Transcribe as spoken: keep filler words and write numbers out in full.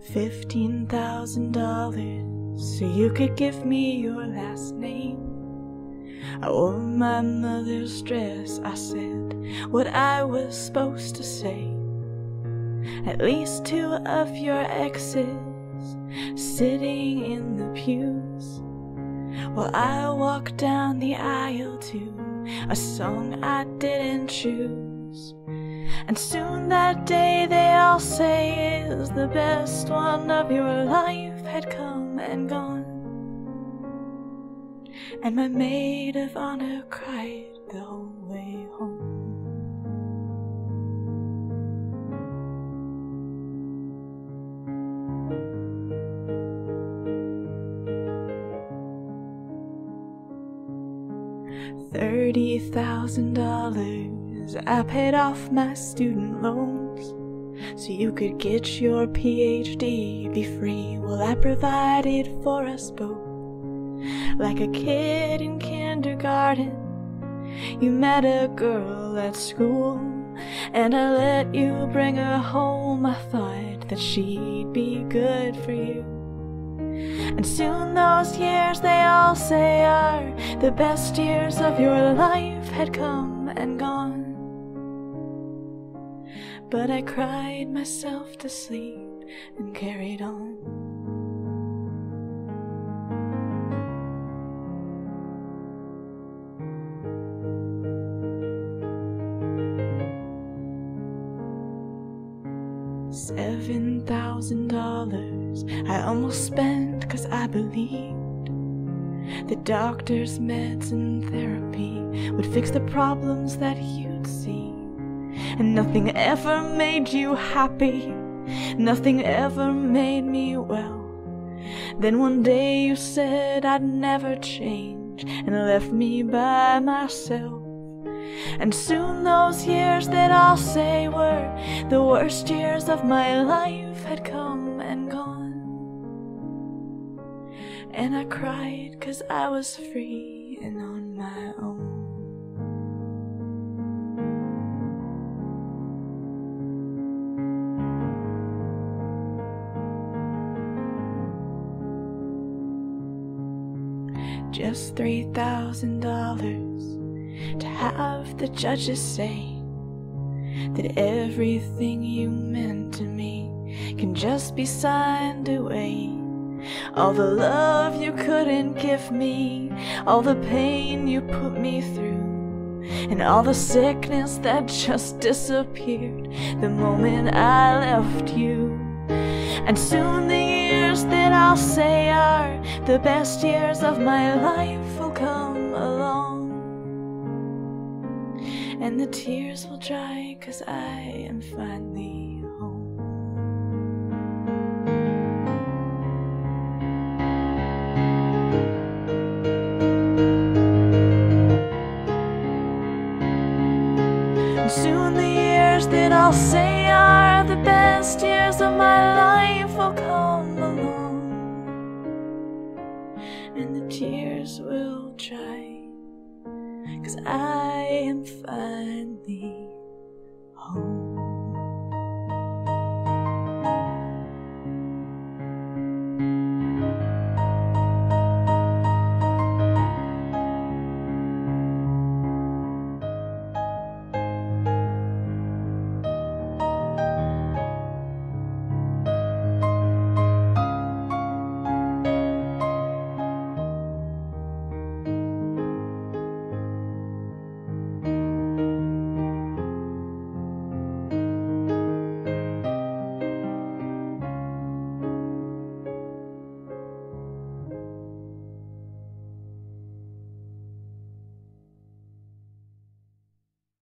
Fifteen thousand dollars so you could give me your last name. I wore my mother's dress, I said what I was supposed to say. At least two of your exes sitting in the pews, while I walked down the aisle to a song I didn't choose. And soon that day they all say is the best one of your life had come and gone. And my maid of honor cried the whole way home. Thirty thousand dollars I paid off my student loans so you could get your P H D, be free. Well, I provided for us both. Like a kid in kindergarten, you met a girl at school, and I let you bring her home. I thought that she'd be good for you. And soon those years they all say are the best years of your life had come and gone. But I cried myself to sleep and carried on. Seven thousand dollars I almost spent 'cause I believed the doctors, meds, and therapy would fix the problems that you'd see. And nothing ever made you happy, nothing ever made me well. Then one day you said I'd never change and left me by myself. And soon those years that I'll say were the worst years of my life had come and gone. And I cried 'cause I was free and on my own. Just three thousand dollars to have the judges say that everything you meant to me can just be signed away. All the love you couldn't give me, all the pain you put me through, and all the sickness that just disappeared the moment I left you. And soon the years that I'll say are the best years of my life will come along. And the tears will dry 'cause I am finally home. And soon the years that I'll say are the best years of my life will come along. And the tears will dry 'cause I am finally home.